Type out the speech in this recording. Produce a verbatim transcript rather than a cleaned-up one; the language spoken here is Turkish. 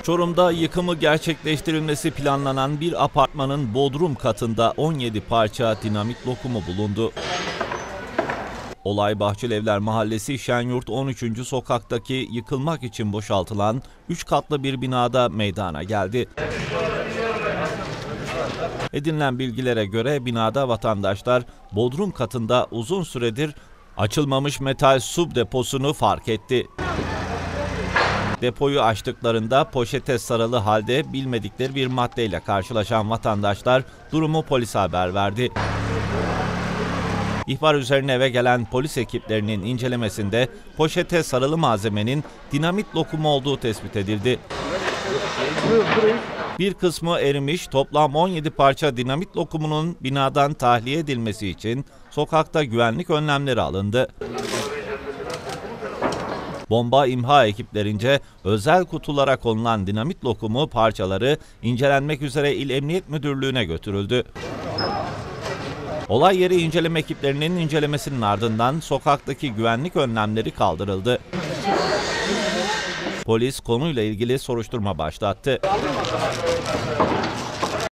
Çorum'da yıkımı gerçekleştirilmesi planlanan bir apartmanın bodrum katında on yedi parça dinamit lokumu bulundu. Olay Bahçelievler Mahallesi Şenyurt on üçüncü sokaktaki yıkılmak için boşaltılan üç katlı bir binada meydana geldi. Edinilen bilgilere göre binada vatandaşlar bodrum katında uzun süredir açılmamış metal su deposunu fark etti. Depoyu açtıklarında poşete sarılı halde bilmedikleri bir maddeyle karşılaşan vatandaşlar durumu polise haber verdi. İhbar üzerine eve gelen polis ekiplerinin incelemesinde poşete sarılı malzemenin dinamit lokumu olduğu tespit edildi. Bir kısmı erimiş, toplam on yedi parça dinamit lokumunun binadan tahliye edilmesi için sokakta güvenlik önlemleri alındı. Bomba imha ekiplerince özel kutulara konulan dinamit lokumu parçaları incelenmek üzere İl Emniyet Müdürlüğü'ne götürüldü. Olay yeri inceleme ekiplerinin incelemesinin ardından sokaktaki güvenlik önlemleri kaldırıldı. Polis konuyla ilgili soruşturma başlattı.